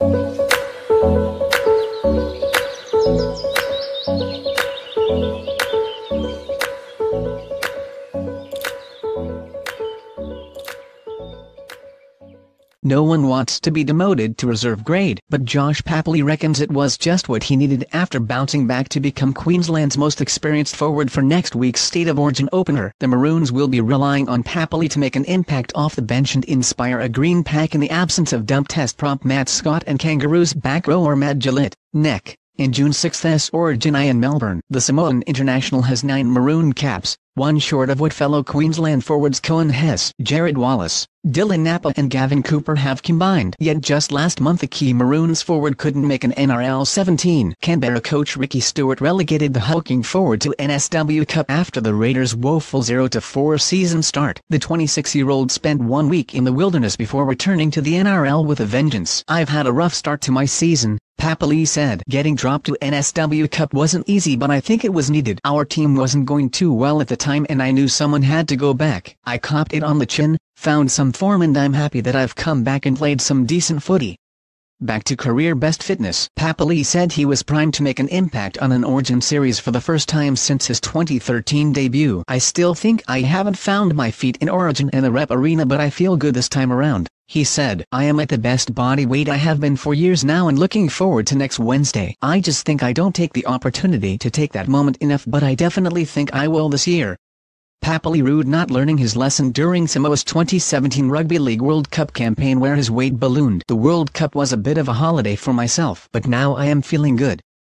No one wants to be demoted to reserve grade, but Josh Papalii reckons it was just what he needed after bouncing back to become Queensland's most experienced forward for next week's State of Origin opener. The Maroons will be relying on Papalii to make an impact off the bench and inspire a green pack in the absence of dump test prop Matt Scott and Kangaroos backrower Matt Gillett. Neck. In June 6's Origin in Melbourne, the Samoan international has 9 Maroon caps, one short of what fellow Queensland forwards Cohen Hess, Jared Wallace, Dylan Napa and Gavin Cooper have combined. Yet just last month a key Maroons forward couldn't make an NRL 17. Canberra coach Ricky Stewart relegated the hulking forward to NSW Cup after the Raiders' woeful 0-4 season start. The 26-year-old spent 1 week in the wilderness before returning to the NRL with a vengeance. "I've had a rough start to my season," Papalii said. "Getting dropped to NSW Cup wasn't easy, but I think it was needed. Our team wasn't going too well at the time and I knew someone had to go back. I copped it on the chin, found some form, and I'm happy that I've come back and played some decent footy." Back to career best fitness. Papalii said he was primed to make an impact on an Origin series for the first time since his 2013 debut. "I still think I haven't found my feet in Origin and the rep arena, but I feel good this time around," he said. "I am at the best body weight I have been for years now and looking forward to next Wednesday. I just think I don't take the opportunity to take that moment enough, but I definitely think I will this year." Papalii rued not learning his lesson during Samoa's 2017 Rugby League World Cup campaign where his weight ballooned. "The World Cup was a bit of a holiday for myself, but now I am feeling good.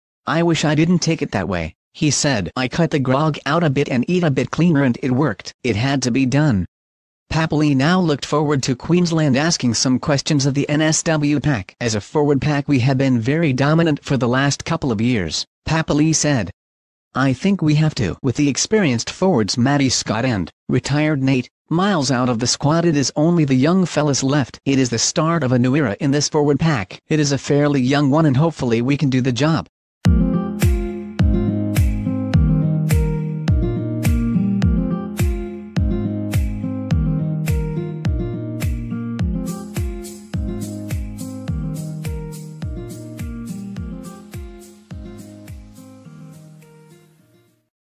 I wish I didn't take it that way," he said. "I cut the grog out a bit and eat a bit cleaner and it worked. It had to be done." Papalii now looked forward to Queensland asking some questions of the NSW pack. "As a forward pack we have been very dominant for the last couple of years," Papalii said. "I think we have to. With the experienced forwards Matt Scott and retired Nate Miles out of the squad, it is only the young fellas left. It is the start of a new era in this forward pack. It is a fairly young one and hopefully we can do the job."